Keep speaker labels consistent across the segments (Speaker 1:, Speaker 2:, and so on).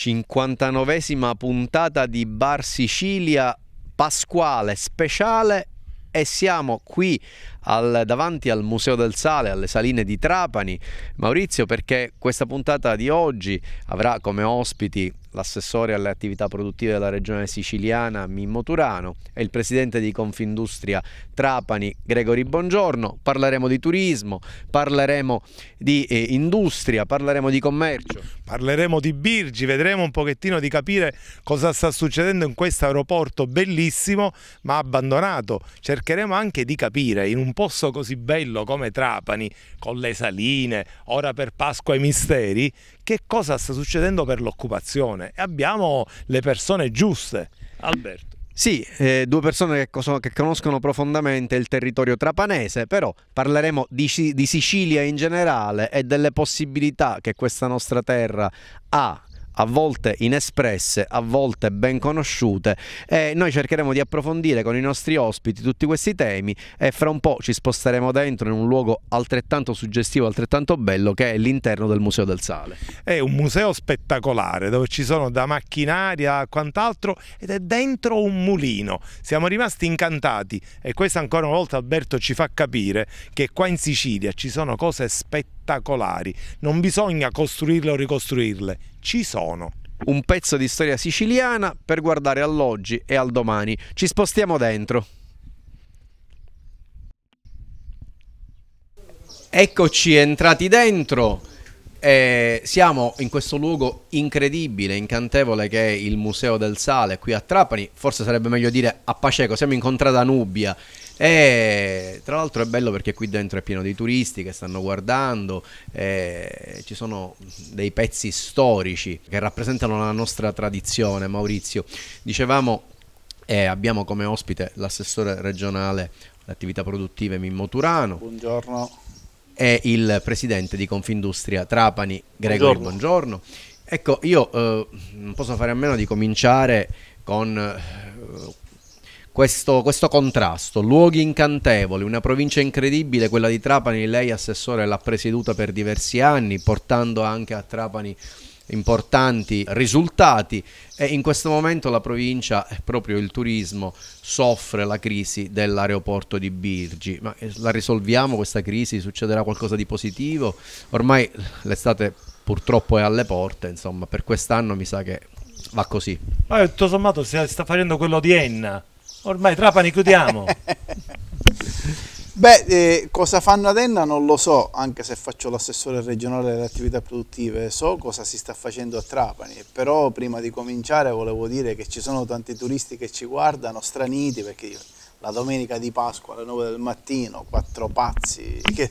Speaker 1: 59esima puntata di Bar Sicilia Pasquale speciale e siamo qui davanti al Museo del Sale, alle Saline di Trapani, Maurizio, perché questa puntata di oggi avrà come ospiti l'assessore alle attività produttive della regione siciliana Mimmo Turano e il presidente di Confindustria Trapani Gregori Bongiorno. Parleremo di turismo, parleremo di industria, parleremo di commercio,
Speaker 2: parleremo di Birgi, vedremo un pochettino di capire cosa sta succedendo in questo aeroporto bellissimo ma abbandonato. Cercheremo anche di capire in un posto così bello come Trapani, con le saline, ora per Pasqua i misteri, che cosa sta succedendo per l'occupazione. E abbiamo le persone giuste. Alberto.
Speaker 1: Sì, due persone che conoscono profondamente il territorio trapanese, però parleremo di Sicilia in generale e delle possibilità che questa nostra terra ha, a volte inespresse, a volte ben conosciute, e noi cercheremo di approfondire con i nostri ospiti tutti questi temi e fra un po' ci sposteremo dentro in un luogo altrettanto suggestivo, altrettanto bello, che è l'interno del Museo del Sale.
Speaker 2: È un museo spettacolare dove ci sono da macchinaria a quant'altro ed è dentro un mulino. Siamo rimasti incantati e questo ancora una volta Alberto ci fa capire che qua in Sicilia ci sono cose spettacolari, non bisogna costruirle o ricostruirle, ci sono.
Speaker 1: Un pezzo di storia siciliana per guardare all'oggi e al domani. Ci spostiamo dentro. Eccoci entrati dentro. Siamo in questo luogo incredibile, incantevole che è il Museo del Sale qui a Trapani. Forse sarebbe meglio dire a Paceco. Siamo in Contrada Nubia. E tra l'altro è bello perché qui dentro è pieno di turisti che stanno guardando, ci sono dei pezzi storici che rappresentano la nostra tradizione. Maurizio, dicevamo, abbiamo come ospite l'assessore regionale alle attività produttive Mimmo Turano.
Speaker 3: Buongiorno.
Speaker 1: E il presidente di Confindustria Trapani Gregori Bongiorno. Ecco, io non posso fare a meno di cominciare con questo contrasto, luoghi incantevoli, una provincia incredibile, quella di Trapani. Lei, assessore, l'ha presieduta per diversi anni, portando anche a Trapani importanti risultati, e in questo momento la provincia, proprio il turismo, soffre la crisi dell'aeroporto di Birgi. Ma la risolviamo questa crisi? Succederà qualcosa di positivo? Ormai l'estate purtroppo è alle porte, insomma, per quest'anno mi sa che va così.
Speaker 2: Ma tutto sommato si sta facendo quello di Enna. Ormai Trapani chiudiamo.
Speaker 3: Beh, cosa fanno ad Enna non lo so, anche se faccio l'assessore regionale delle attività produttive, so cosa si sta facendo a Trapani, però prima di cominciare volevo dire che ci sono tanti turisti che ci guardano straniti, perché la domenica di Pasqua alle 9 del mattino, quattro pazzi che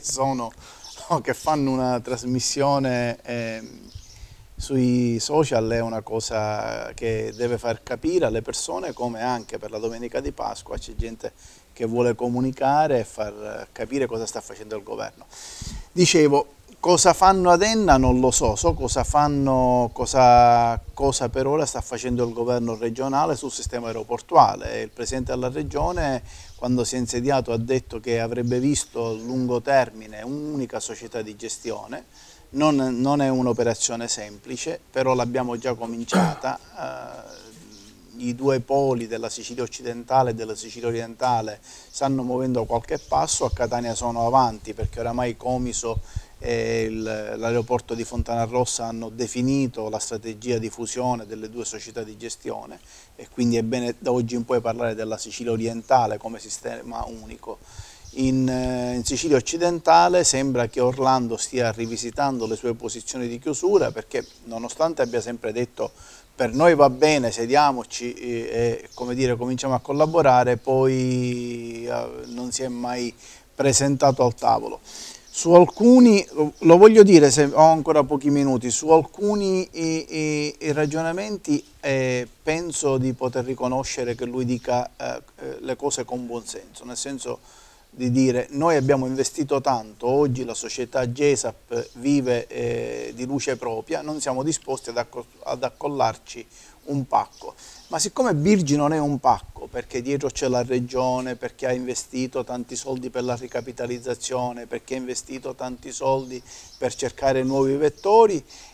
Speaker 3: fanno una trasmissione sui social, è una cosa che deve far capire alle persone come anche per la domenica di Pasqua c'è gente che vuole comunicare e far capire cosa sta facendo il governo. Dicevo, cosa fanno ad Enna non lo so, so cosa fanno, cosa per ora sta facendo il governo regionale sul sistema aeroportuale. Il presidente della regione, quando si è insediato, ha detto che avrebbe visto a lungo termine un'unica società di gestione. Non è un'operazione semplice, però l'abbiamo già cominciata. I due poli della Sicilia occidentale e della Sicilia orientale stanno muovendo qualche passo, a Catania sono avanti perché oramai Comiso e l'aeroporto di Fontanarossa hanno definito la strategia di fusione delle due società di gestione e quindi è bene da oggi in poi parlare della Sicilia orientale come sistema unico. In Sicilia occidentale sembra che Orlando stia rivisitando le sue posizioni di chiusura, perché nonostante abbia sempre detto per noi va bene, sediamoci e come dire, cominciamo a collaborare, poi non si è mai presentato al tavolo. Su alcuni, lo voglio dire se ho ancora pochi minuti, su alcuni i ragionamenti penso di poter riconoscere che lui dica le cose con buon senso, nel senso di dire noi abbiamo investito tanto, oggi la società GESAP vive di luce propria, non siamo disposti ad accollarci un pacco. Ma siccome Birgi non è un pacco, perché dietro c'è la regione, perché ha investito tanti soldi per la ricapitalizzazione, perché ha investito tanti soldi per cercare nuovi vettori,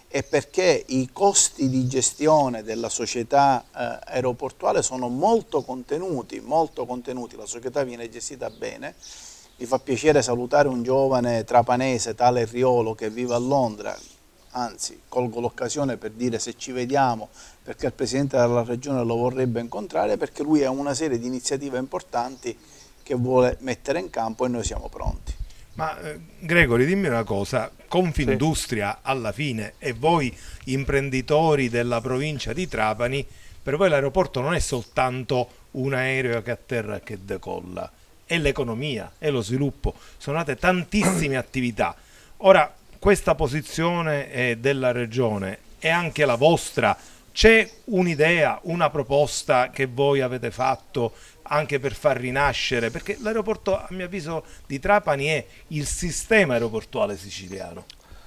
Speaker 3: è perché i costi di gestione della società aeroportuale sono molto contenuti, la società viene gestita bene. Mi fa piacere salutare un giovane trapanese, tale Riolo, che vive a Londra, anzi colgo l'occasione per dire se ci vediamo, perché il Presidente della Regione lo vorrebbe incontrare, perché lui ha una serie di iniziative importanti che vuole mettere in campo e noi siamo pronti.
Speaker 2: Ma Gregori, dimmi una cosa, Confindustria
Speaker 4: Sì.
Speaker 2: alla fine e voi imprenditori della provincia di Trapani, per voi l'aeroporto non è soltanto un aereo che atterra e che decolla, è l'economia, è lo sviluppo, sono nate tantissime attività. Ora, questa posizione della Regione è anche la vostra? C'è un'idea, una proposta che voi avete fatto anche per far rinascere? Perché l'aeroporto, a mio avviso, di Trapani è il sistema aeroportuale siciliano.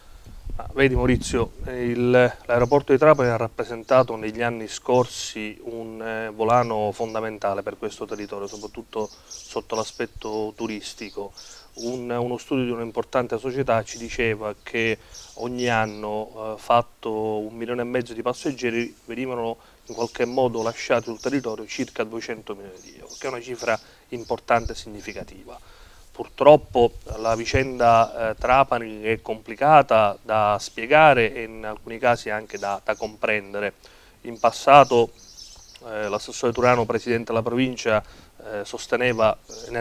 Speaker 4: Vedi Maurizio, l'aeroporto di Trapani ha rappresentato negli anni scorsi un volano fondamentale per questo territorio, soprattutto sotto l'aspetto turistico. Uno studio di un'importante società ci diceva che ogni anno, fatto 1,5 milioni di passeggeri, venivano in qualche modo lasciati sul territorio circa 200 milioni di euro, che è una cifra importante e significativa. Purtroppo la vicenda Trapani è complicata da spiegare e in alcuni casi anche da comprendere. In passato l'assessore Turano, presidente della provincia, sosteneva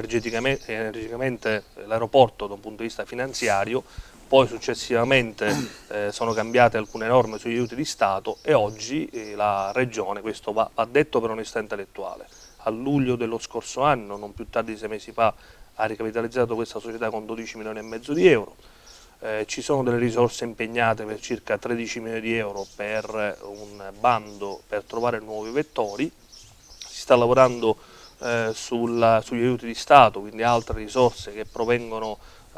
Speaker 4: energicamente l'aeroporto da un punto di vista finanziario, poi successivamente sono cambiate alcune norme sugli aiuti di Stato e oggi la Regione, questo va detto per onestà intellettuale, a luglio dello scorso anno, non più tardi di 6 mesi fa, ha ricapitalizzato questa società con 12,5 milioni di euro. Ci sono delle risorse impegnate per circa 13 milioni di euro per un bando per trovare nuovi vettori. Si sta lavorando sugli aiuti di Stato, quindi altre risorse che provengono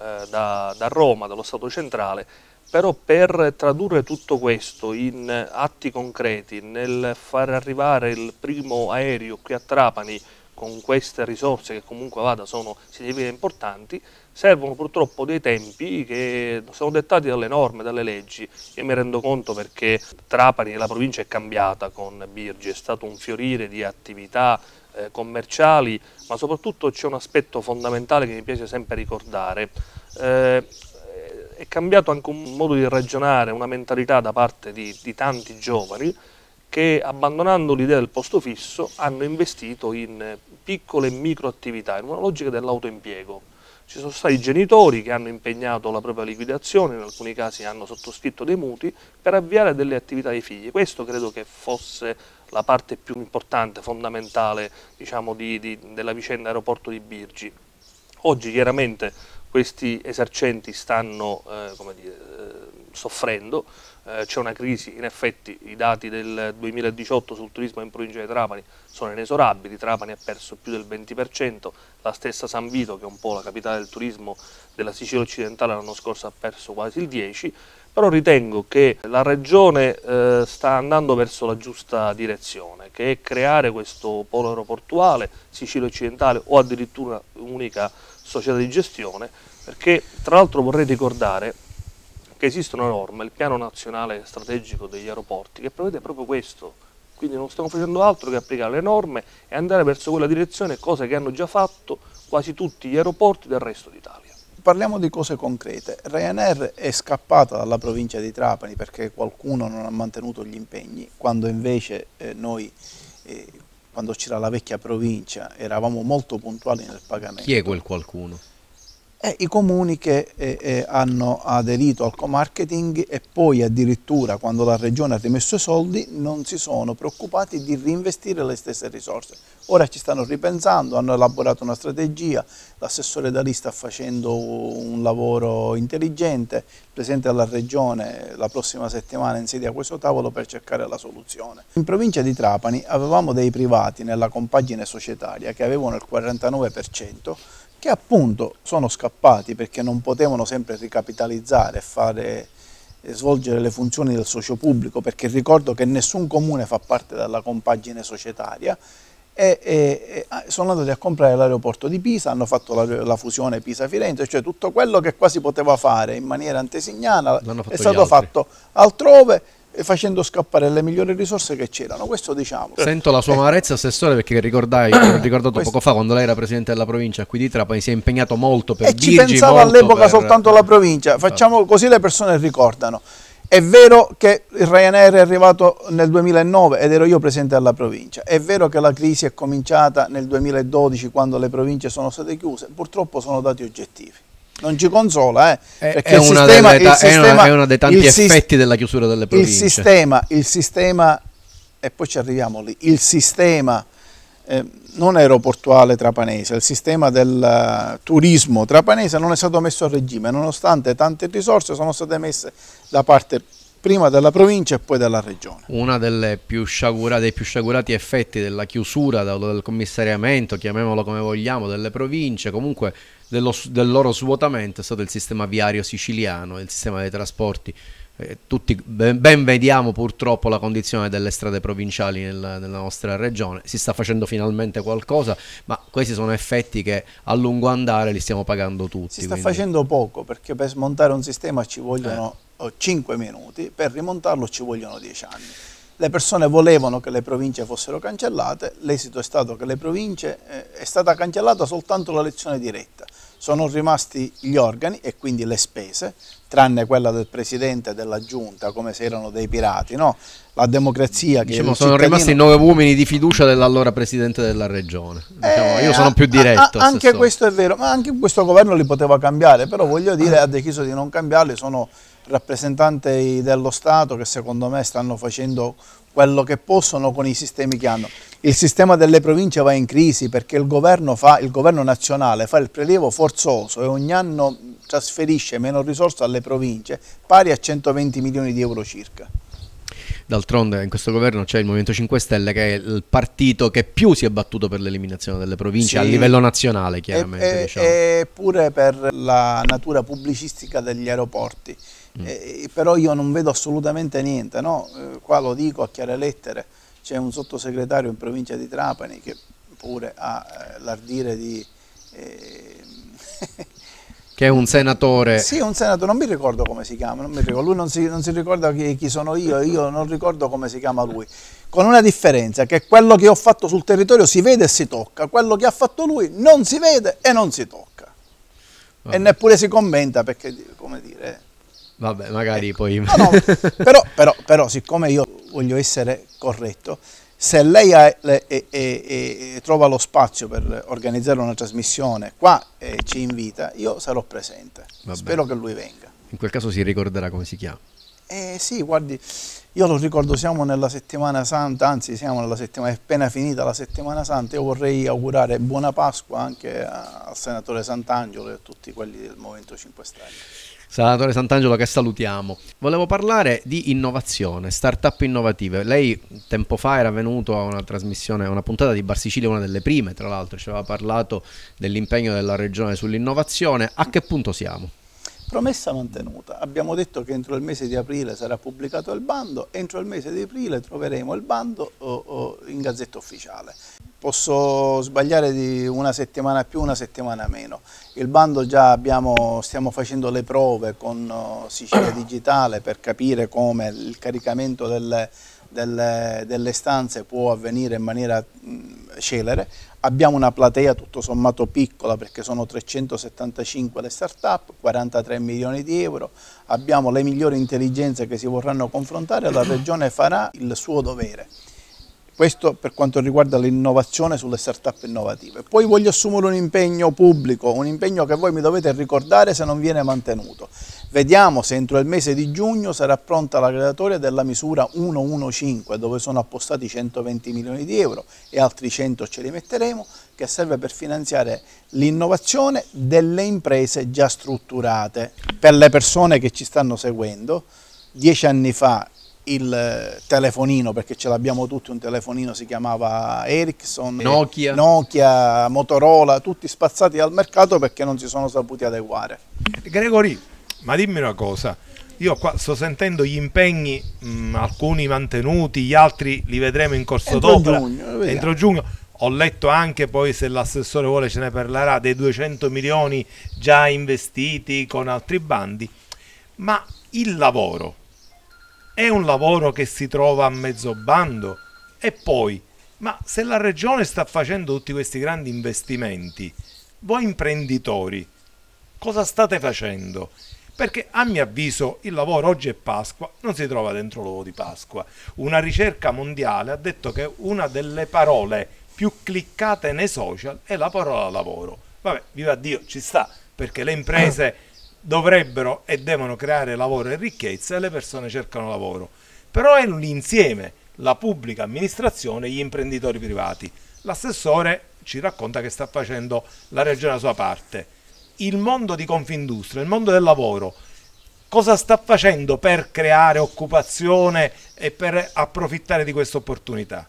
Speaker 4: da Roma, dallo Stato centrale, però per tradurre tutto questo in atti concreti, nel far arrivare il primo aereo qui a Trapani con queste risorse che comunque sono significativamente importanti, servono purtroppo dei tempi che sono dettati dalle norme, dalle leggi. Io mi rendo conto perché Trapani, la provincia, è cambiata con Birgi, è stato un fiorire di attività commerciali, ma soprattutto c'è un aspetto fondamentale che mi piace sempre ricordare. È cambiato anche un modo di ragionare, una mentalità da parte di tanti giovani che, abbandonando l'idea del posto fisso, hanno investito in piccole e micro attività, in una logica dell'autoimpiego. Ci sono stati genitori che hanno impegnato la propria liquidazione, in alcuni casi hanno sottoscritto dei mutui per avviare delle attività ai figli. Questo credo che fosse la parte più importante, fondamentale, diciamo, della vicenda aeroporto di Birgi. Oggi chiaramente questi esercenti stanno soffrendo, c'è una crisi, in effetti i dati del 2018 sul turismo in provincia di Trapani sono inesorabili, Trapani ha perso più del 20%, la stessa San Vito, che è un po' la capitale del turismo della Sicilia occidentale, l'anno scorso ha perso quasi il 10%, però ritengo che la Regione sta andando verso la giusta direzione, che è creare questo polo aeroportuale Sicilia occidentale o addirittura un'unica società di gestione, perché tra l'altro vorrei ricordare che esistono norme, il piano nazionale strategico degli aeroporti, che prevede proprio questo, quindi non stiamo facendo altro che applicare le norme e andare verso quella direzione, cosa che hanno già fatto quasi tutti gli aeroporti del resto d'Italia.
Speaker 3: Parliamo di cose concrete. Ryanair è scappata dalla provincia di Trapani perché qualcuno non ha mantenuto gli impegni, quando invece noi, quando c'era la vecchia provincia, eravamo molto puntuali nel pagamento.
Speaker 1: Chi è quel qualcuno?
Speaker 3: I comuni che hanno aderito al co-marketing e poi addirittura quando la Regione ha rimesso i soldi non si sono preoccupati di reinvestire le stesse risorse. Ora ci stanno ripensando, hanno elaborato una strategia, l'assessore Dalì sta facendo un lavoro intelligente, il Presidente della Regione la prossima settimana insedia questo tavolo per cercare la soluzione. In provincia di Trapani avevamo dei privati nella compagine societaria che avevano il 49%, che appunto sono scappati perché non potevano sempre ricapitalizzare e svolgere le funzioni del socio pubblico, perché ricordo che nessun comune fa parte della compagine societaria, e sono andati a comprare l'aeroporto di Pisa, hanno fatto la fusione Pisa-Firenze, cioè tutto quello che qua si poteva fare in maniera antesignana è stato fatto altrove, facendo scappare le migliori risorse che c'erano. Questo diciamo.
Speaker 1: Sento la sua amarezza, Assessore, perché ho ricordato poco fa, quando lei era Presidente della provincia qui di Trapani, si è impegnato molto per
Speaker 3: Birgi, ci pensava all'epoca soltanto la provincia, facciamo così, le persone ricordano. È vero che il Ryanair è arrivato nel 2009 ed ero io Presidente della provincia, è vero che la crisi è cominciata nel 2012 quando le province sono state chiuse, purtroppo sono dati oggettivi. Non ci consola, perché
Speaker 1: è uno dei tanti effetti della chiusura delle province.
Speaker 3: Il sistema, e poi ci arriviamo lì, il sistema non aeroportuale trapanese, il sistema del turismo trapanese non è stato messo a regime, nonostante tante risorse sono state messe da parte prima della provincia e poi della regione.
Speaker 1: Una dei più sciagurati effetti della chiusura, del commissariamento, chiamiamolo come vogliamo, delle province, comunque del loro svuotamento, è stato il sistema viario siciliano, il sistema dei trasporti. Tutti ben vediamo purtroppo la condizione delle strade provinciali nella nostra regione. Si sta facendo finalmente qualcosa, ma questi sono effetti che a lungo andare li stiamo pagando tutti.
Speaker 3: Si sta facendo poco, perché per smontare un sistema ci vogliono 5 minuti, per rimontarlo ci vogliono 10 anni. Le persone volevano che le province fossero cancellate, l'esito è stato che le province è stata cancellata soltanto la elezione diretta. Sono rimasti gli organi e quindi le spese, tranne quella del Presidente e della Giunta, come se erano dei pirati, no? La democrazia che
Speaker 1: sono rimasti 9 uomini di fiducia dell'allora Presidente della Regione. Io sono più diretto.
Speaker 3: Anche questo è vero, ma anche questo governo li poteva cambiare, però voglio dire, ha deciso di non cambiarli, sono rappresentanti dello Stato che secondo me stanno facendo quello che possono con i sistemi che hanno. Il sistema delle province va in crisi perché il governo nazionale fa il prelievo forzoso e ogni anno trasferisce meno risorse alle province, pari a 120 milioni di euro circa.
Speaker 1: D'altronde in questo governo c'è il Movimento 5 Stelle, che è il partito che più si è battuto per l'eliminazione delle province, sì, a livello nazionale chiaramente.
Speaker 3: E pure per la natura pubblicistica degli aeroporti. Però io non vedo assolutamente niente, no? Qua lo dico a chiare lettere, c'è un sottosegretario in provincia di Trapani che pure ha l'ardire di...
Speaker 1: che è un senatore.
Speaker 3: Sì, un senatore, non mi ricordo come si chiama, lui non si ricorda chi sono io non ricordo come si chiama lui, con una differenza, che quello che ho fatto sul territorio si vede e si tocca, quello che ha fatto lui non si vede e non si tocca. E neppure si commenta, perché, come dire...
Speaker 1: Vabbè, magari poi...
Speaker 3: No, però siccome io voglio essere corretto, se lei trova lo spazio per organizzare una trasmissione qua e ci invita, io sarò presente. Vabbè. Spero che lui venga.
Speaker 1: In quel caso si ricorderà come si chiama.
Speaker 3: Sì, guardi, io lo ricordo, siamo nella settimana santa, anzi siamo nella settimana, è appena finita la settimana santa. Io vorrei augurare buona Pasqua anche al senatore Sant'Angelo e a tutti quelli del Movimento 5 Stelle.
Speaker 1: Senatore Sant'Angelo, che salutiamo. Volevo parlare di innovazione, start-up innovative. Lei tempo fa era venuto a una trasmissione, a una puntata di Bar Sicilia, una delle prime, tra l'altro, ci aveva parlato dell'impegno della Regione sull'innovazione. A che punto siamo?
Speaker 3: Promessa mantenuta. Abbiamo detto che entro il mese di aprile sarà pubblicato il bando, entro il mese di aprile troveremo il bando in Gazzetta Ufficiale. Posso sbagliare di una settimana più, una settimana meno. Il bando già stiamo facendo le prove con Sicilia Digitale per capire come il caricamento delle stanze può avvenire in maniera celere. Abbiamo una platea tutto sommato piccola perché sono 375 le start-up, 43 milioni di euro, abbiamo le migliori intelligenze che si vorranno confrontare, la Regione farà il suo dovere. Questo per quanto riguarda l'innovazione sulle start-up innovative. Poi voglio assumere un impegno pubblico, un impegno che voi mi dovete ricordare se non viene mantenuto. Vediamo se entro il mese di giugno sarà pronta la graduatoria della misura 115, dove sono appostati 120 milioni di euro e altri 100 ce li metteremo, che serve per finanziare l'innovazione delle imprese già strutturate. Per le persone che ci stanno seguendo, 10 anni fa il telefonino, perché ce l'abbiamo tutti, un telefonino si chiamava Ericsson, Nokia, Motorola, tutti spazzati dal mercato perché non si sono saputi adeguare.
Speaker 2: Gregori, ma dimmi una cosa, io qua sto sentendo gli impegni, alcuni mantenuti, gli altri li vedremo in corso d'opera entro giugno. Ho letto anche, poi se l'assessore vuole ce ne parlerà, dei 200 milioni già investiti con altri bandi, ma il lavoro è un lavoro che si trova a mezzo bando? E poi, ma se la regione sta facendo tutti questi grandi investimenti, voi imprenditori cosa state facendo? Perché a mio avviso il lavoro, oggi è Pasqua, non si trova dentro l'uovo di Pasqua. Una ricerca mondiale ha detto che una delle parole più cliccate nei social è la parola lavoro. Vabbè, viva Dio, ci sta, perché le imprese dovrebbero e devono creare lavoro e ricchezza e le persone cercano lavoro. Però è l'insieme, la pubblica amministrazione e gli imprenditori privati. L'assessore ci racconta che sta facendo la regione la sua parte. Il mondo di Confindustria, il mondo del lavoro, cosa sta facendo per creare occupazione e per approfittare di questa opportunità?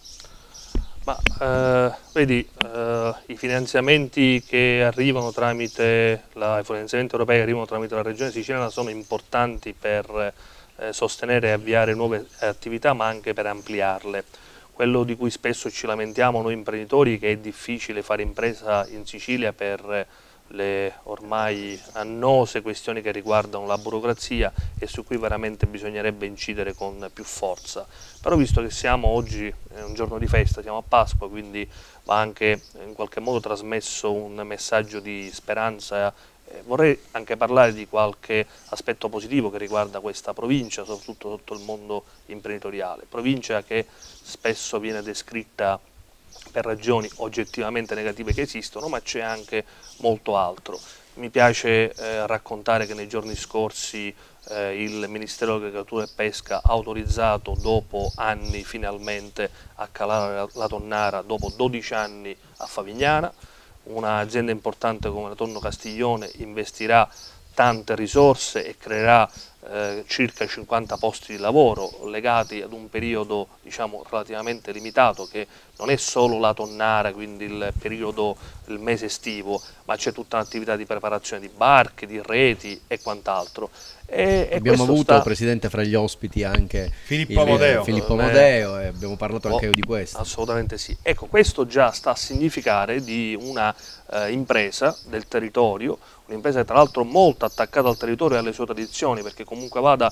Speaker 4: Ma vedi, i finanziamenti che arrivano tramite i finanziamenti europei che arrivano tramite la regione siciliana sono importanti per sostenere e avviare nuove attività, ma anche per ampliarle. Quello di cui spesso ci lamentiamo noi imprenditori è che è difficile fare impresa in Sicilia per le ormai annose questioni che riguardano la burocrazia e su cui veramente bisognerebbe incidere con più forza. Però visto che siamo oggi, è un giorno di festa, siamo a Pasqua, quindi va anche in qualche modo trasmesso un messaggio di speranza. Vorrei anche parlare di qualche aspetto positivo che riguarda questa provincia, soprattutto sotto il mondo imprenditoriale. Provincia che spesso viene descritta per ragioni oggettivamente negative che esistono, ma c'è anche molto altro. Mi piace raccontare che nei giorni scorsi il Ministero dell'Agricoltura e Pesca ha autorizzato dopo anni finalmente a calare la tonnara, dopo 12 anni a Favignana. Un'azienda importante come la Tonno Castiglione investirà tante risorse e creerà circa 50 posti di lavoro legati ad un periodo, diciamo, relativamente limitato, che non è solo la tonnara, quindi il periodo, il mese estivo, ma c'è tutta un'attività di preparazione di barche, di reti e quant'altro.
Speaker 1: Abbiamo avuto, Presidente, fra gli ospiti anche
Speaker 2: Filippo Amodeo
Speaker 1: e abbiamo parlato anche di questo.
Speaker 4: Assolutamente sì. Ecco, questo già sta a significare di una impresa del territorio, un'impresa tra l'altro molto attaccata al territorio e alle sue tradizioni, perché comunque vada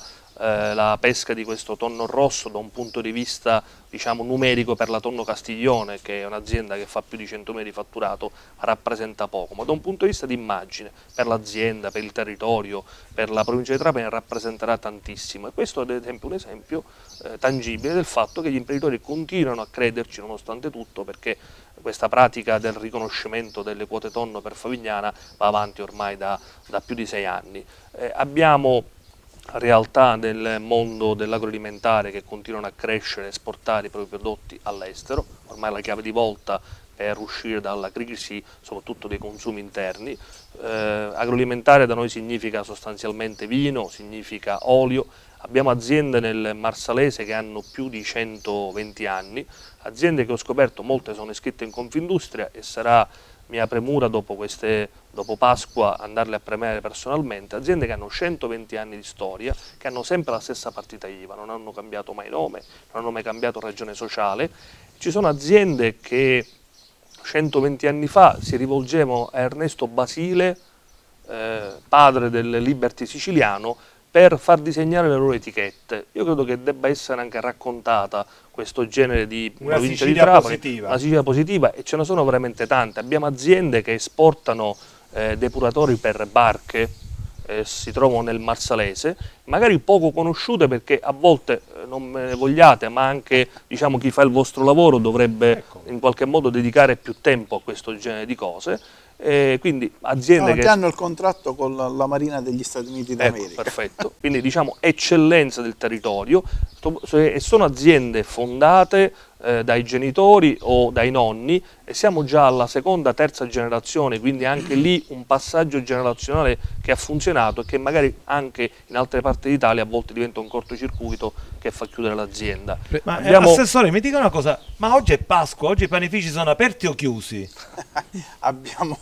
Speaker 4: la pesca di questo tonno rosso da un punto di vista, diciamo, numerico per la Tonno Castiglione, che è un'azienda che fa più di 100.000 di fatturato, rappresenta poco, ma da un punto di vista di immagine per l'azienda, per il territorio, per la provincia di Trapani rappresenterà tantissimo. E questo è ad esempio un esempio tangibile del fatto che gli imprenditori continuano a crederci nonostante tutto, perché questa pratica del riconoscimento delle quote tonno per Favignana va avanti ormai da più di 6 anni. Abbiamo realtà nel mondo dell'agroalimentare che continuano a crescere e esportare i propri prodotti all'estero, ormai la chiave di volta per uscire dalla crisi soprattutto dei consumi interni. Agroalimentare da noi significa sostanzialmente vino, significa olio. Abbiamo aziende nel Marsalese che hanno più di 120 anni, aziende che ho scoperto molte sono iscritte in Confindustria e sarà mia premura dopo Pasqua andarle a premiare personalmente, aziende che hanno 120 anni di storia, che hanno sempre la stessa partita IVA, non hanno cambiato mai nome, non hanno mai cambiato ragione sociale. Ci sono aziende che 120 anni fa si rivolgevano a Ernesto Basile, padre del Liberty siciliano, per far disegnare le loro etichette. Io credo che debba essere anche raccontata questo genere di provincia di Trapani, una Sicilia positiva, e ce ne sono veramente tante. Abbiamo aziende che esportano depuratori per barche, si trovano nel Marsalese, magari poco conosciute perché a volte non me ne vogliate, ma anche, diciamo, chi fa il vostro lavoro dovrebbe in qualche modo dedicare più tempo a questo genere di cose. Quindi aziende che
Speaker 3: hanno il contratto con la Marina degli Stati Uniti d'America.
Speaker 4: Ecco, perfetto. Quindi diciamo eccellenza del territorio, e sono aziende fondate dai genitori o dai nonni, e siamo già alla seconda, terza generazione, quindi anche lì un passaggio generazionale che ha funzionato e che magari anche in altre parti d'Italia a volte diventa un cortocircuito che fa chiudere l'azienda.
Speaker 2: Ma Assessore, mi dica una cosa, ma oggi è Pasqua, oggi i panifici sono aperti o chiusi?
Speaker 3: abbiamo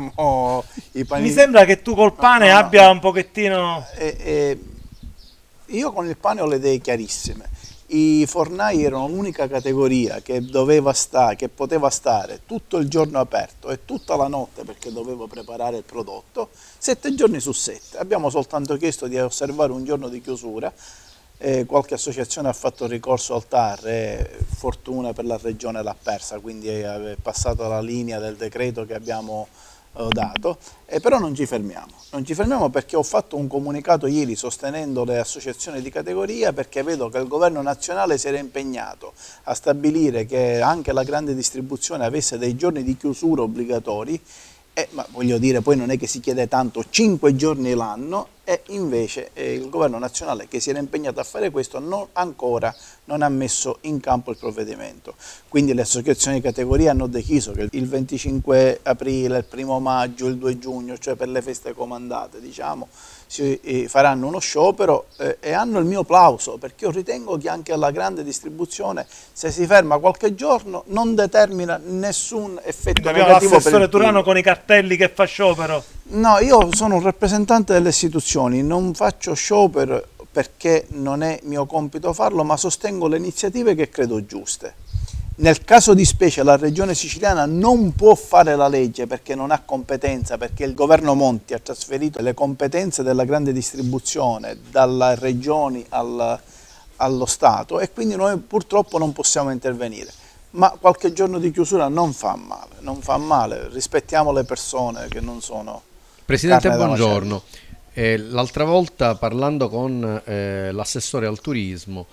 Speaker 3: i panifici.
Speaker 2: Mi sembra che tu col pane abbia un pochettino...
Speaker 3: Io con il pane ho le idee chiarissime. I fornai erano l'unica categoria che poteva stare tutto il giorno aperto e tutta la notte perché dovevo preparare il prodotto, 7 giorni su 7. Abbiamo soltanto chiesto di osservare un giorno di chiusura. Qualche associazione ha fatto ricorso al TAR e fortuna per la regione l'ha persa, quindi è passata la linea del decreto che abbiamo dato, però non ci fermiamo perché ho fatto un comunicato ieri sostenendo le associazioni di categoria, perché vedo che il governo nazionale si era impegnato a stabilire che anche la grande distribuzione avesse dei giorni di chiusura obbligatori, ma voglio dire, poi non è che si chiede tanto, 5 giorni l'anno, e invece il governo nazionale che si era impegnato a fare questo ancora non ha messo in campo il provvedimento. Quindi le associazioni di categoria hanno deciso che il 25 aprile, il 1 maggio, il 2 giugno, cioè per le feste comandate, diciamo, faranno uno sciopero e hanno il mio plauso, perché io ritengo che anche la grande distribuzione, se si ferma qualche giorno, non determina nessun effetto negativo.
Speaker 5: L'assessore Turano con i cartelli che fa sciopero.
Speaker 3: No, io sono un rappresentante delle istituzioni, non faccio sciopero perché non è mio compito farlo, ma sostengo le iniziative che credo giuste. Nel caso di specie la regione siciliana non può fare la legge perché non ha competenza, perché il governo Monti ha trasferito le competenze della grande distribuzione dalle regioni allo Stato, e quindi noi purtroppo non possiamo intervenire. Ma qualche giorno di chiusura non fa male, rispettiamo le persone che non sono...
Speaker 1: Presidente, buongiorno. L'altra volta, parlando con l'assessore al turismo,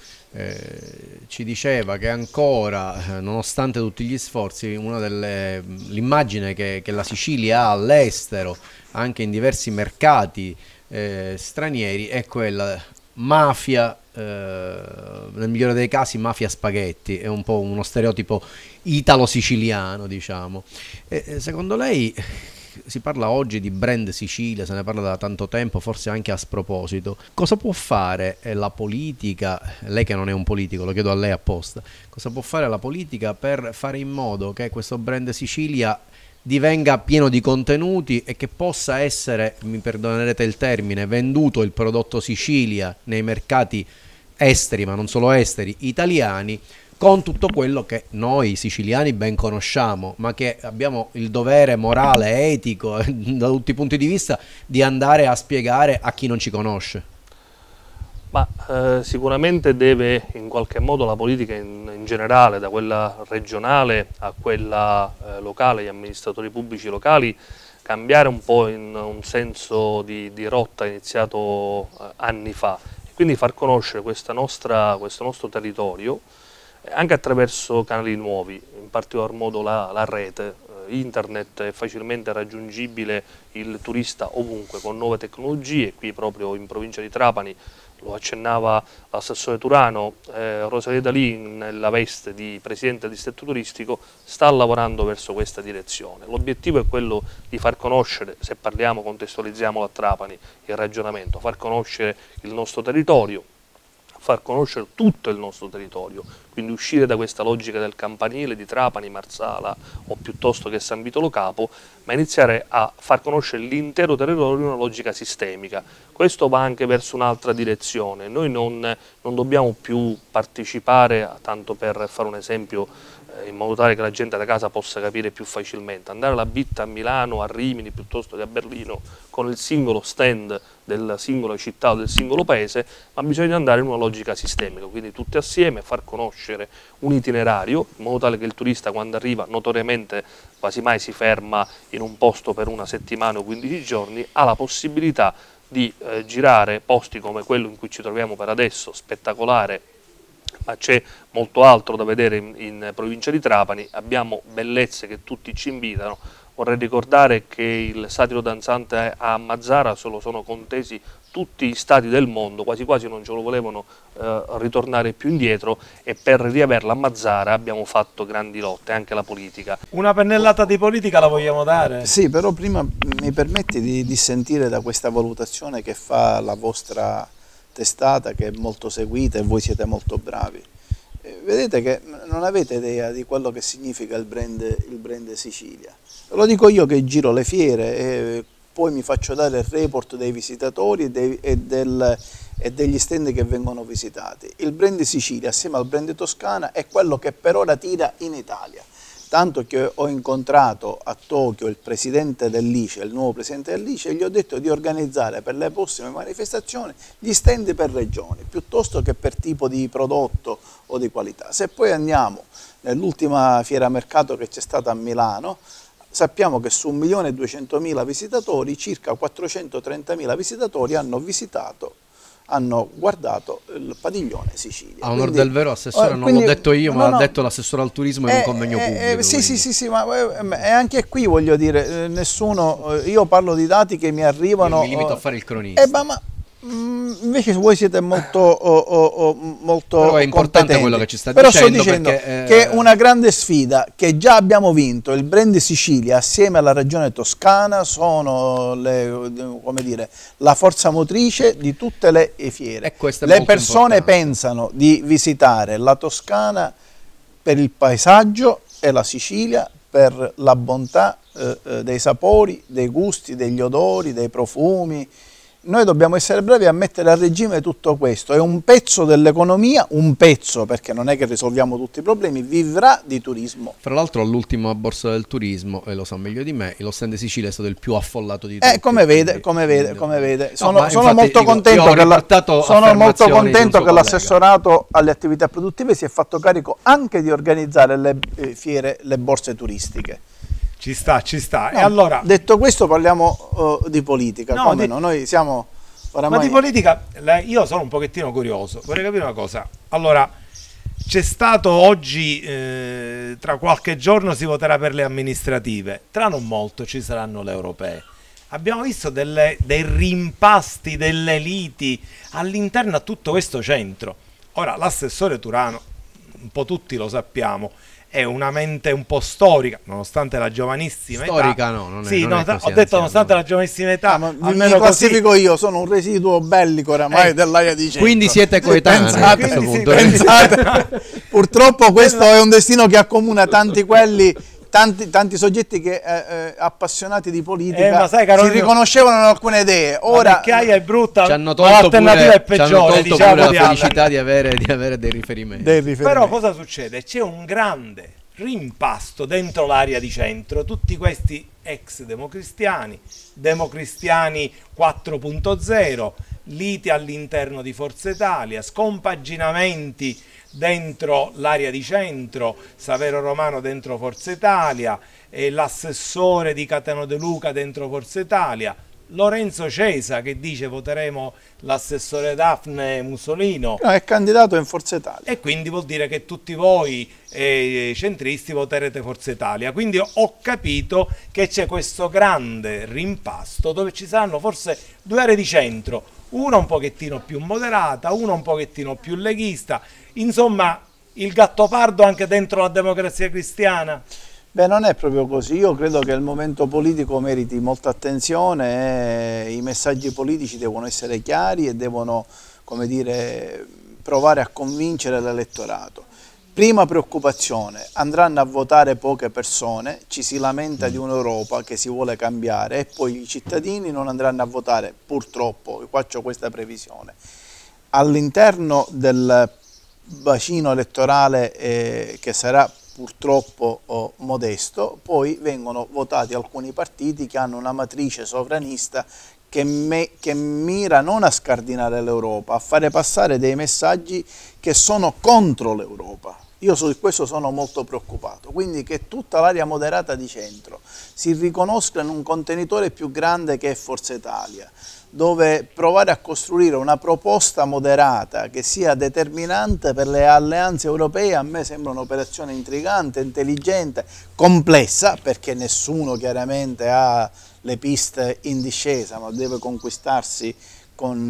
Speaker 1: ci diceva che ancora, nonostante tutti gli sforzi, l'immagine che la Sicilia ha all'estero, anche in diversi mercati stranieri, è quella mafia, nel migliore dei casi mafia spaghetti, è un po' uno stereotipo italo-siciliano, diciamo. Secondo lei... Si parla oggi di brand Sicilia, se ne parla da tanto tempo, forse anche a sproposito. Cosa può fare la politica, lei che non è un politico, lo chiedo a lei apposta, cosa può fare la politica per fare in modo che questo brand Sicilia divenga pieno di contenuti e che possa essere, mi perdonerete il termine, venduto il prodotto Sicilia nei mercati esteri, ma non solo esteri, italiani, con tutto quello che noi siciliani ben conosciamo, ma che abbiamo il dovere morale, etico, da tutti i punti di vista, di andare a spiegare a chi non ci conosce?
Speaker 4: Ma sicuramente deve in qualche modo la politica in generale, da quella regionale a quella locale, gli amministratori pubblici locali, cambiare un po' in un senso di rotta iniziato anni fa, e quindi far conoscere questo nostro territorio anche attraverso canali nuovi, in particolar modo la rete. Internet è facilmente raggiungibile il turista ovunque con nuove tecnologie. Qui proprio in provincia di Trapani, lo accennava l'assessore Turano, Rosalia Dalì nella veste di presidente del distretto turistico sta lavorando verso questa direzione. L'obiettivo è quello di far conoscere, se parliamo, contestualizziamolo a Trapani, il ragionamento, far conoscere il nostro territorio, far conoscere tutto il nostro territorio, quindi uscire da questa logica del campanile di Trapani, Marsala o piuttosto che San Vito Lo Capo, ma iniziare a far conoscere l'intero territorio in una logica sistemica. Questo va anche verso un'altra direzione. Noi non dobbiamo più partecipare, tanto per fare un esempio, in modo tale che la gente da casa possa capire più facilmente, andare alla Bitta a Milano, a Rimini piuttosto che a Berlino con il singolo stand della singola città o del singolo paese, ma bisogna andare in una logica sistemica, quindi tutti assieme far conoscere un itinerario in modo tale che il turista, quando arriva, notoriamente quasi mai si ferma in un posto per una settimana o 15 giorni, ha la possibilità di girare posti come quello in cui ci troviamo per adesso, spettacolare, ma c'è molto altro da vedere in provincia di Trapani, abbiamo bellezze che tutti ci invitano. Vorrei ricordare che il satiro danzante a Mazara sono contesi tutti gli stati del mondo, quasi quasi non ce lo volevano ritornare più indietro, e per riaverla a Mazara abbiamo fatto grandi lotte, anche la politica.
Speaker 5: Una pennellata di politica la vogliamo dare?
Speaker 3: Sì, però prima mi permetti di sentire da questa valutazione che fa la vostra testata, che è molto seguita e voi siete molto bravi. Vedete che non avete idea di quello che significa il brand Sicilia. Lo dico io che giro le fiere, poi mi faccio dare il report dei visitatori e degli stand che vengono visitati. Il brand Sicilia assieme al brand Toscana è quello che per ora tira in Italia. Tanto che ho incontrato a Tokyo il presidente dell'ICE, il nuovo presidente dell'ICE, e gli ho detto di organizzare per le prossime manifestazioni gli stand per regioni, piuttosto che per tipo di prodotto o di qualità. Se poi andiamo nell'ultima fiera mercato che c'è stata a Milano, sappiamo che su 1.200.000 visitatori, circa 430.000 visitatori hanno guardato il padiglione Sicilia.
Speaker 1: A onor del vero, Assessore, non l'ho detto io, ma l'ha detto l'assessore al turismo in un convegno pubblico.
Speaker 3: Sì, ma e anche qui voglio dire, nessuno, io parlo di dati che mi arrivano.
Speaker 1: Io mi limito a fare il cronista.
Speaker 3: Invece voi siete molto
Speaker 1: però è importante quello che ci sta
Speaker 3: però
Speaker 1: dicendo.
Speaker 3: Sto dicendo
Speaker 1: perché,
Speaker 3: che è una grande sfida che già abbiamo vinto. Il brand Sicilia assieme alla regione Toscana sono come dire, la forza motrice di tutte le fiere. Le persone pensano di visitare la Toscana per il paesaggio e la Sicilia per la bontà dei sapori, dei gusti, degli odori, dei profumi. Noi dobbiamo essere bravi a mettere a regime tutto questo. È un pezzo dell'economia, un pezzo, perché non è che risolviamo tutti i problemi, vivrà di turismo.
Speaker 1: Fra l'altro all'ultima borsa del turismo, e lo sa meglio di me, lo stand Sicilia è stato il più affollato di tutti.
Speaker 3: Come vede. Sono molto contento che l'assessorato alle attività produttive si è fatto carico anche di organizzare le fiere, le borse turistiche.
Speaker 2: Ci sta.
Speaker 3: No,
Speaker 2: e allora,
Speaker 3: detto questo, parliamo di politica. Noi siamo oramai...
Speaker 2: Ma di politica io sono un pochettino curioso. Vorrei capire una cosa. Allora, c'è stato oggi, tra qualche giorno si voterà per le amministrative, tra non molto ci saranno le europee. Abbiamo visto dei rimpasti, delle liti all'interno a tutto questo centro. Ora, l'assessore Turano, un po' tutti lo sappiamo, è una mente un po' storica, nonostante la giovanissima
Speaker 1: età.
Speaker 2: Non è ho detto nonostante la giovanissima età.
Speaker 3: Ma mi classifico io, sono un residuo bellico oramai dell'area di centro.
Speaker 1: Quindi siete coetanei a questo punto.
Speaker 3: Pensate, purtroppo questo è un destino che accomuna tanti soggetti che appassionati di politica si riconoscevano in alcune idee. Ora
Speaker 2: la vecchiaia è brutta,
Speaker 1: ci hanno
Speaker 2: ma l'alternativa è peggiore,
Speaker 1: diciamo, la felicità di avere dei riferimenti.
Speaker 2: Però cosa succede? C'è un grande rimpasto dentro l'area di centro, tutti questi ex democristiani 4.0, liti all'interno di Forza Italia, scompaginamenti dentro l'area di centro, Saverio Romano dentro Forza Italia, e l'assessore di Catano De Luca dentro Forza Italia, Lorenzo Cesa che dice voteremo l'assessore Daphne Mussolino.
Speaker 3: No, è candidato in Forza Italia.
Speaker 2: E quindi vuol dire che tutti voi centristi voterete Forza Italia. Quindi ho capito che c'è questo grande rimpasto dove ci saranno forse due aree di centro, una un pochettino più moderata, una un pochettino più leghista. Insomma, il Gattopardo anche dentro la Democrazia Cristiana.
Speaker 3: Beh, non è proprio così. Io credo che il momento politico meriti molta attenzione e i messaggi politici devono essere chiari e devono, come dire, provare a convincere l'elettorato. Prima preoccupazione, andranno a votare poche persone, ci si lamenta di un'Europa che si vuole cambiare e poi i cittadini non andranno a votare, purtroppo, faccio questa previsione. All'interno del bacino elettorale che sarà purtroppo modesto, poi vengono votati alcuni partiti che hanno una matrice sovranista che mira non a scardinare l'Europa, a fare passare dei messaggi che sono contro l'Europa. Io su questo sono molto preoccupato, quindi che tutta l'area moderata di centro si riconosca in un contenitore più grande che è Forza Italia, dove provare a costruire una proposta moderata che sia determinante per le alleanze europee a me sembra un'operazione intrigante, intelligente, complessa, perché nessuno chiaramente ha le piste in discesa, ma deve conquistarsi con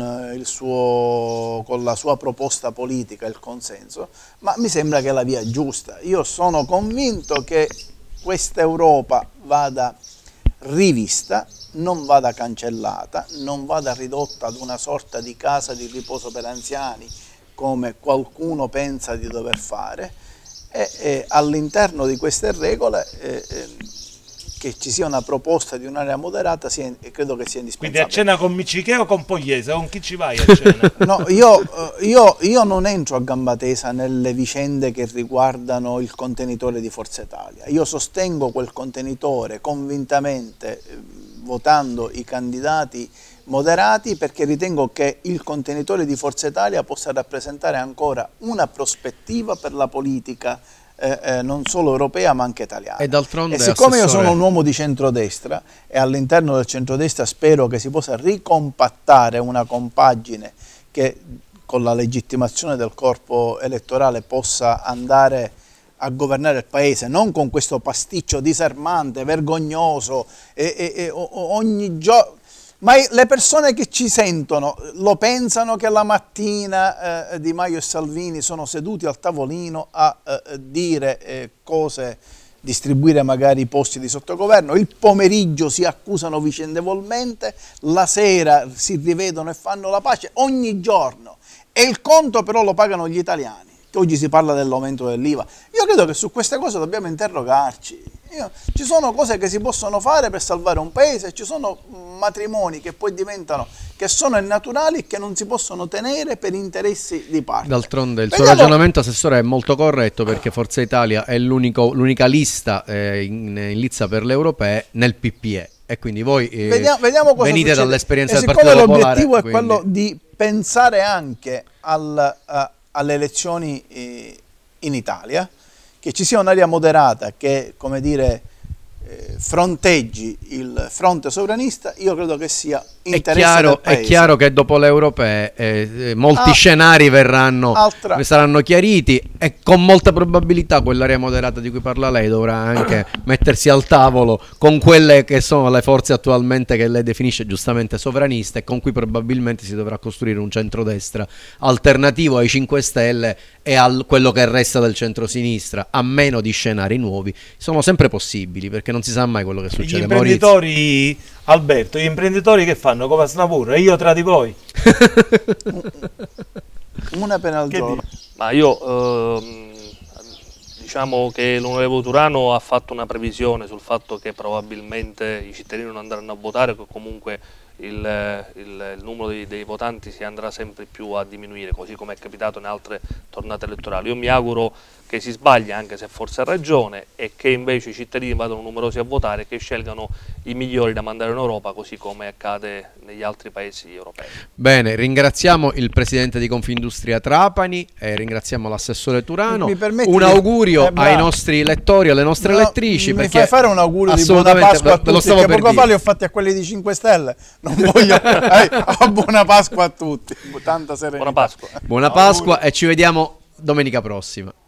Speaker 3: la sua proposta politica il consenso, ma mi sembra che è la via giusta. Io sono convinto che questa Europa vada rivista, non vada cancellata, non vada ridotta ad una sorta di casa di riposo per anziani come qualcuno pensa di dover fare, e all'interno di queste regole che ci sia una proposta di un'area moderata credo che sia indispensabile.
Speaker 5: Quindi a cena con Micichè o con Pogliese? Con chi ci vai a cena?
Speaker 3: No, io non entro a gamba tesa nelle vicende che riguardano il contenitore di Forza Italia. Io sostengo quel contenitore convintamente, votando i candidati moderati, perché ritengo che il contenitore di Forza Italia possa rappresentare ancora una prospettiva per la politica non solo europea ma anche italiana.
Speaker 1: E d'altronde,
Speaker 3: siccome io sono un uomo di centrodestra e all'interno del centrodestra spero che si possa ricompattare una compagine che con la legittimazione del corpo elettorale possa andare a governare il paese, non con questo pasticcio disarmante, vergognoso ogni giorno. Ma le persone che ci sentono lo pensano che la mattina Di Maio e Salvini sono seduti al tavolino a dire cose, distribuire magari posti di sottogoverno, il pomeriggio si accusano vicendevolmente, la sera si rivedono e fanno la pace ogni giorno, e il conto però lo pagano gli italiani. Oggi si parla dell'aumento dell'IVA. Io credo che su queste cose dobbiamo interrogarci. Ci sono cose che si possono fare per salvare un paese, ci sono matrimoni che poi diventano, che sono innaturali e che non si possono tenere per interessi di parte.
Speaker 1: D'altronde il suo ragionamento, Assessore, è molto corretto, perché Forza Italia è l'unica lista in lizza per le europee nel PPE. E quindi voi
Speaker 3: vediamo cosa
Speaker 1: venite
Speaker 3: succede.
Speaker 1: dall'esperienza del
Speaker 3: Partito
Speaker 1: Partito Popolare.
Speaker 3: L'obiettivo è
Speaker 1: quindi
Speaker 3: quello di pensare anche alle elezioni in Italia, che ci sia un'area moderata che, come dire, fronteggi il fronte sovranista. Io credo che sia interesse del Paese.
Speaker 1: È chiaro che dopo le europee molti scenari saranno chiariti, e con molta probabilità quell'area moderata di cui parla lei dovrà anche mettersi al tavolo con quelle che sono le forze attualmente che lei definisce giustamente sovraniste, e con cui probabilmente si dovrà costruire un centrodestra alternativo ai 5 Stelle e a quello che resta del centrosinistra, a meno di scenari nuovi. Sono sempre possibili, perché non si sa mai quello che succede.
Speaker 5: Gli imprenditori, Alberto, gli imprenditori che fanno come a Snapur, e io tra di voi.
Speaker 3: Una pena al giorno.
Speaker 4: Ma io diciamo che l'onorevole Turano ha fatto una previsione sul fatto che probabilmente i cittadini non andranno a votare, che comunque il numero dei votanti si andrà sempre più a diminuire, così come è capitato in altre tornate elettorali. Io mi auguro che si sbagli, anche se forse ha ragione, e che invece i cittadini vadano numerosi a votare e che scelgano i migliori da mandare in Europa, così come accade negli altri paesi europei.
Speaker 1: Bene, ringraziamo il presidente di Confindustria Trapani e ringraziamo l'assessore Turano. Un augurio ai nostri lettori e alle nostre lettrici.
Speaker 3: Mi fai fare un augurio di buona Pasqua a tutti, che poco fa li ho fatti a quelli di 5 Stelle. Non voglio. Buona Pasqua a tutti. Tanta serenità.
Speaker 4: Buona Pasqua.
Speaker 1: Buona Pasqua e ci vediamo domenica prossima.